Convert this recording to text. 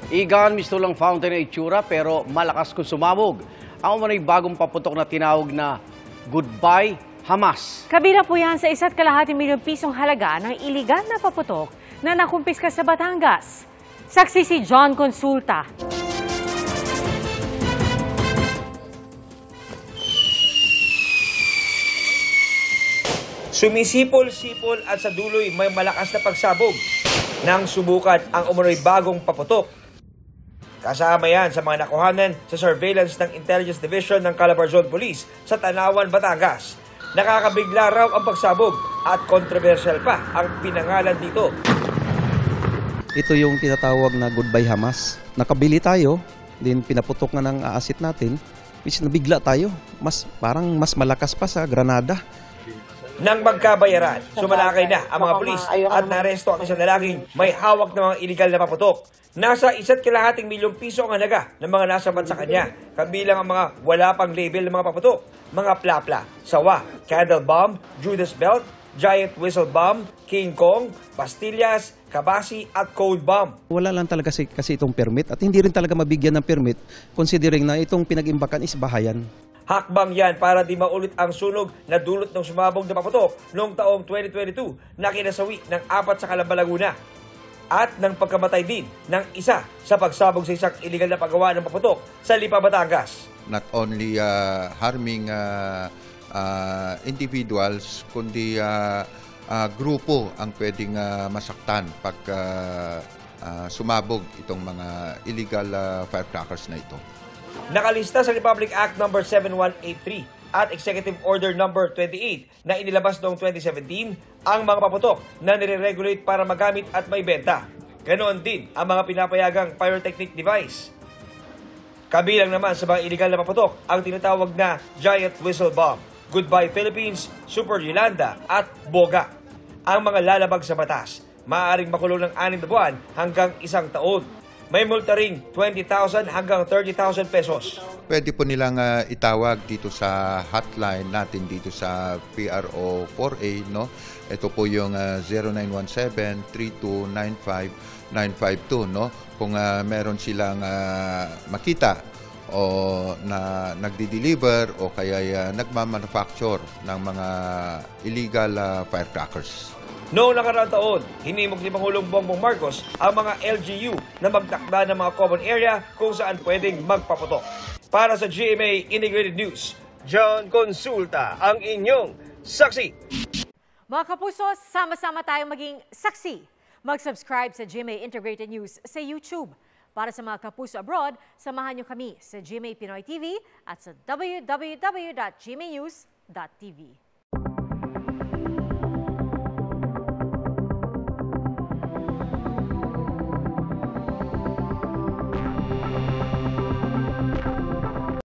Igan, misto lang fountain na itsura pero malakas kung sumabog. Ang umanay bagong paputok na tinawag na Goodbye Hamas. Kabila po yan sa 1.5 milyong pisong halaga ng iligal na paputok na nakumpiska sa Batangas. Saksi si John Consulta. Sumisipol-sipol at sa duloy may malakas na pagsabog nang subukan ang umunoy bagong paputok. Kasama yan sa mga nakuhanan sa surveillance ng Intelligence Division ng Calabarzon Police sa Tanawan, Batangas. Nakakabigla raw ang pagsabog at kontrobersyal pa ang pinangalan dito. Ito yung tinatawag na Goodbye Hamas. Nakabili tayo, din pinaputok na ng aasit natin, which nabigla tayo. Parang mas malakas pa sa Granada. Nang magkabayaran, sumalakay na ang mga pulis at naresto ang isang lalaking may hawak ng mga iligal na paputok. Nasa 1.2 milyong piso ang halaga ng mga nasabat sa kanya, kabilang ang mga wala pang label ng mga paputok, mga plapla, sawa, candle bomb, Judas belt, giant whistle bomb, King Kong, pastillas, kabasi at cold bomb. Wala lang talaga kasi itong permit at hindi rin talaga mabigyan ng permit considering na itong pinag-imbakan is bahayan. Hakbang yan para di maulit ang sunog na dulot ng sumabog na paputok noong taong 2022 na kinasawi ng 4 sa Calamba, Laguna. At ng pagkamatay din ng isa sa pagsabog sa isang iligal na paggawa ng paputok sa Lipa, Batangas. Not only harming individuals, kundi grupo ang pwedeng masaktan pag sumabog itong mga illegal firecrackers na ito. Nakalista sa Republic Act No. 7183 at Executive Order No. 28 na inilabas noong 2017 ang mga paputok na nire-regulate para magamit at maibenta. Ganoon din ang mga pinapayagang pyrotechnic device. Kabilang naman sa mga iligal na paputok ang tinatawag na Giant Whistle Bomb, Goodbye Philippines, Super Yolanda at Boga. Ang mga lalabag sa batas, maaaring makulong ng 6 na buwan hanggang 1 taon. May multa ring 20,000 hanggang 30,000 pesos. Pwede po nilang itawag dito sa hotline natin dito sa PRO 4A, no? Ito po yung 0917-3295-952, no? Kung meron silang makita o na nagdi-deliver o kaya nagmamanufacture ng mga illegal firecrackers. Noong nakaraang taon, hinimok ni Pangulong Bongbong Marcos ang mga LGU na magtakda ng mga common area kung saan pwedeng magpaputok. Para sa GMA Integrated News, John Consulta, ang inyong saksi. Mga kapuso, sama-sama tayong maging saksi. Mag-subscribe sa GMA Integrated News sa YouTube. Para sa mga kapuso abroad, samahan niyo kami sa GMA Pinoy TV at sa www.gmanews.tv.